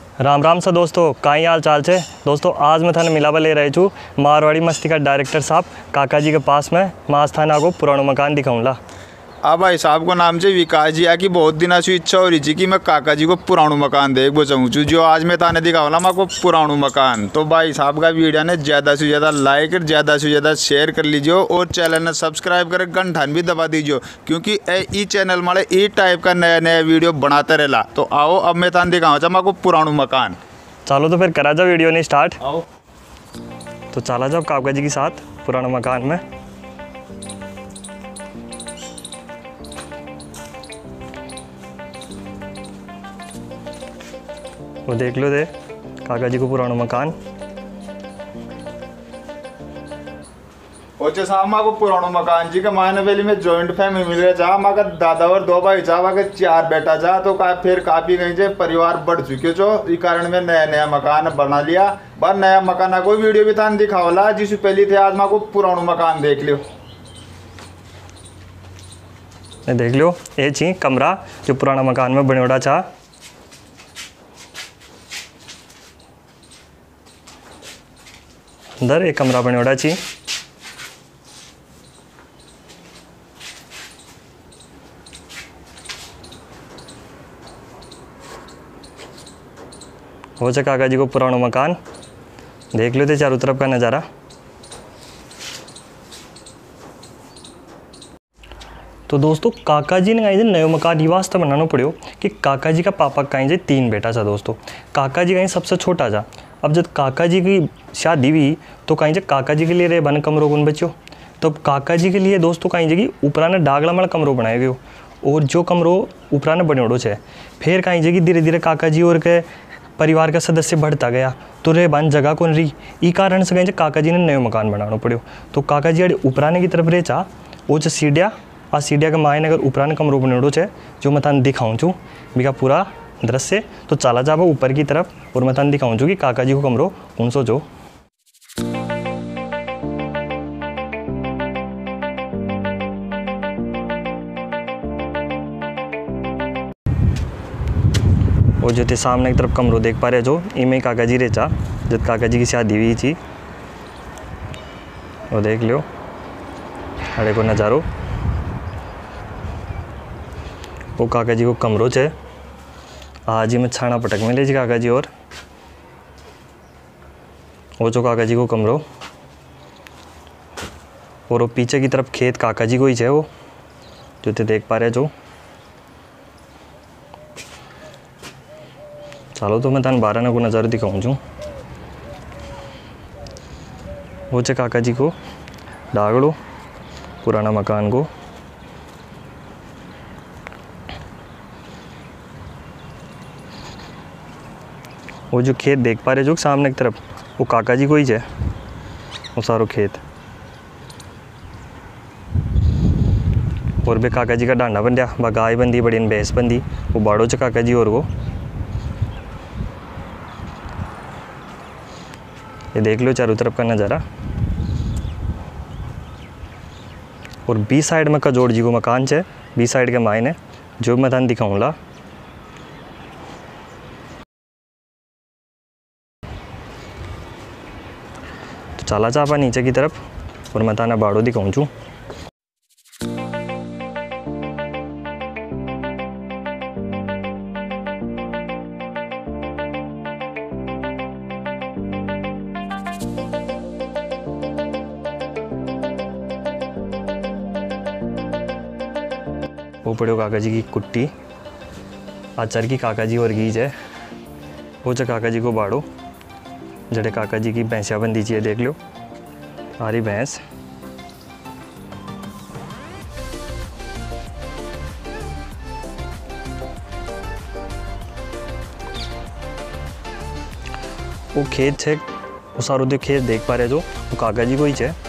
राम राम सा दोस्तों, काई हाल चाल छे। दोस्तों आज मैं थाने मिलावा ले रही छूँ मारवाड़ी मस्ती का डायरेक्टर साहब काका जी के पास में। मैं आज थाने आपको पुराना मकान दिखाऊंगा। भाई साहब को नाम से विकास जी की बहुत दिन से इच्छा हो रही थी कि मैं काका जी को पुराना मकान देख बचाऊँ छू, जो आज मैं ताने दिखाऊंगा मैं आपको पुराना मकान। तो भाई साहब का वीडियो ने ज़्यादा से ज़्यादा लाइक और ज़्यादा से ज़्यादा शेयर कर लीजिए और चैनल ने सब्सक्राइब कर घंटान भी दबा दीजिए, क्योंकि ई चैनल मारे ई टाइप का नया नया वीडियो बनाते रहला। तो आओ अब मैं ताने दिखाऊँ मैं आपको पुराना मकान। चलो तो फिर करा जाओ वीडियो नहीं स्टार्ट। आओ तो चला जाओ काका जी के साथ पुराना मकान में। वो देख लो दे काका जी को पुराना मकान। ओचे साहब माँ को पुराना मकान जी का मायने वेली में जॉइंट फैमिली मिल रहा चाह माँ का दादा और दो भाई चाह के 4 बेटा जा, तो फिर काफी कहीं से परिवार बढ़ चुके जो इस कारण में नया नया मकान बना लिया। बार नया मकान कोई वीडियो भी था दिखावला जिस पहली थे आज माँ को पुराना मकान देख लियो। देख लो ये ची कमरा जो पुराना मकान में बनोड़ा चाह। अंदर एक कमरा बनोड़ा ची। हो चा काका जी को पुराना मकान। देख लो थे चारों तरफ का नज़ारा। तो दोस्तों काका जी ने कहीं नयो मकान ये वास्ते बनाना पड़ो कि काका जी का पापा कहीं 3 बेटा था। दोस्तों काका जी कहीं सबसे छोटा था। अब जब काका जी की शादी हुई तो कहीं काका जी के लिए रे बन कमरों कौन बच्चों, तो काका जी के लिए दोस्तों कहीं जगह ऊपरा ने डागला वाला कमरों बनाए गए और जो कमरों ऊपरा ने बनोड़ो है। फिर कहीं जगह धीरे धीरे काका जी और के परिवार का सदस्य बढ़ता गया तो रे बन जगह कौन रही। ई कारण से कहीं काका जी ने नयो मकान बनाना पड़ो। तो काका जी ऊपराने की तरफ रे चा वो सीढ़िया आ सीढ़िया के मायने अगर ऊपराने कमरों बनोड़ो है जो मैं तान दिखाऊँ छूँ बिका पूरा दृश्य। तो चला जाबो ऊपर की तरफ और मैं तान दिखाऊँ छूँ कि काका जी को कमरों कौन सो जो। और जो थे सामने की तरफ कमरों देख पा रहे जो इमें काका जी रेचा जब काका जी की शादी हुई थी। वो देख लो अरे को नज़ारो वो काका जी को कमरों है। आज ही मैं छाना पटक में ले जी काका जी और वो जो काका जी को कमरों और वो पीछे की तरफ खेत काका जी को ही है वो जो थे देख पा रहे जो। चलो तो मैं तान 12 को नज़ारा दिखाऊँ छूँ। वो चे काका जी को डागड़ो पुराना मकान को। वो जो खेत देख पा रहे जो सामने की तरफ वो काका जी को ही है वो सारो खेत। और भी काका जी का डांडा बन गया बा गाय बंदी बड़ी भैंस बंदी वो बाड़ो च काका जी और वो ये देख लो चारों तरफ का नज़ारा। और बी साइड में कजोड़ जी को मकान है बी साइड के मायने जो मैं थान दिखाऊंगा। तो चला चापा नीचे की तरफ और मैं थाना बाड़ो दिखाऊँ छूँ। वो पड़ो काका जी की कुट्टी आचार की काका जी और गीज है। वो च काका जी को बाड़ो जड़े काका जी की भैंसिया बंदी चाहिए देख लो सारी भैंस। वो खेत है वो सारो जो खेत देख पा रहे जो वो काका जी को ही है।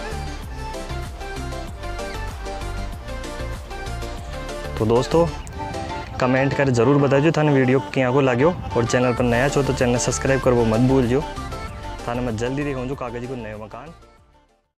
तो दोस्तों कमेंट कर जरूर बताइए थाने वीडियो क्या को लाग्यो और चैनल पर नया छो तो चैनल सब्सक्राइब करवो मत भूल जो। थाने मैं जल्दी दिखाऊँ जो काका जी को नयो मकान।